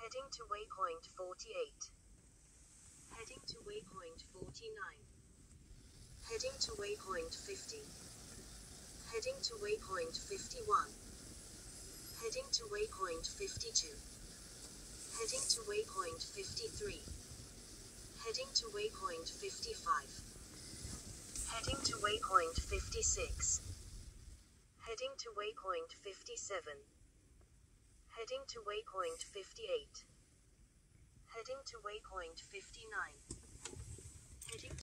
Heading to waypoint 48. Heading to waypoint 49. Heading to waypoint 50. Heading to waypoint 51. Heading to waypoint 52. Heading to waypoint 53. Heading to waypoint 55. Heading to waypoint 56. Heading to waypoint 57. Heading to waypoint 58. Heading to waypoint 59. Heading